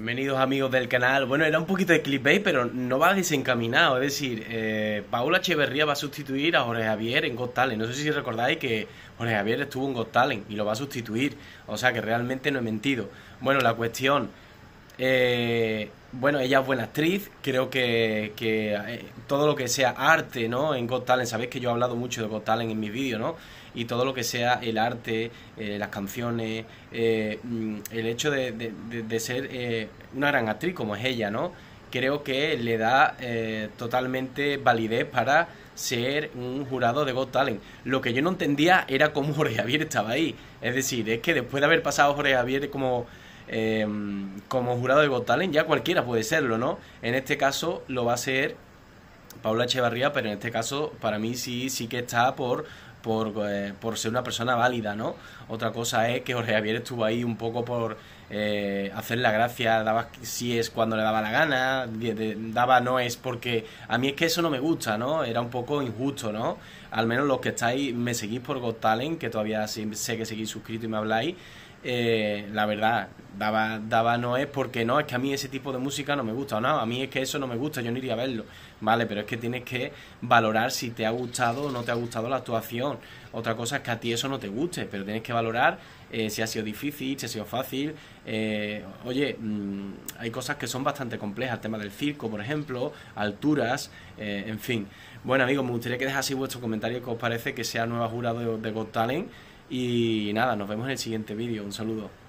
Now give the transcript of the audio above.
Bienvenidos amigos del canal. Bueno, era un poquito de clickbait, pero no va desencaminado. Es decir, Paula Echeverría va a sustituir a Jorge Javier en Got Talent. No sé si recordáis que Jorge Javier estuvo en Got Talent y lo va a sustituir. O sea que realmente no he mentido. Bueno, la cuestión... bueno, ella es buena actriz. Creo que todo lo que sea arte, ¿no? En Got Talent, sabéis que yo he hablado mucho de Got Talent en mis vídeos, ¿no? Y todo lo que sea el arte, las canciones, el hecho de ser una gran actriz como es ella, ¿no? Creo que le da totalmente validez para ser un jurado de Got Talent. Lo que yo no entendía era cómo Jorge Javier estaba ahí. Es decir, es que después de haber pasado Jorge Javier como jurado de Got Talent, ya cualquiera puede serlo, ¿no? En este caso lo va a ser Paula Echevarría, pero en este caso para mí sí que está por ser una persona válida, ¿no? Otra cosa es que Jorge Javier estuvo ahí un poco por hacer la gracia, daba si es cuando le daba la gana, daba no es porque... A mí es que eso no me gusta, ¿no? Era un poco injusto, ¿no? Al menos los que estáis, me seguís por Got Talent, que todavía sé que seguís suscritos y me habláis, la verdad, daba no es porque no, es que a mí ese tipo de música no me gusta, o no, a mí es que eso no me gusta, yo no iría a verlo, vale, pero es que tienes que valorar si te ha gustado o no te ha gustado la actuación. Otra cosa es que a ti eso no te guste, pero tienes que valorar si ha sido difícil, si ha sido fácil. Oye, hay cosas que son bastante complejas, el tema del circo, por ejemplo, alturas, en fin. Bueno amigos, me gustaría que dejaseis vuestro comentario que os parece que sea nueva jurado de Got Talent. Y nada, nos vemos en el siguiente vídeo. Un saludo.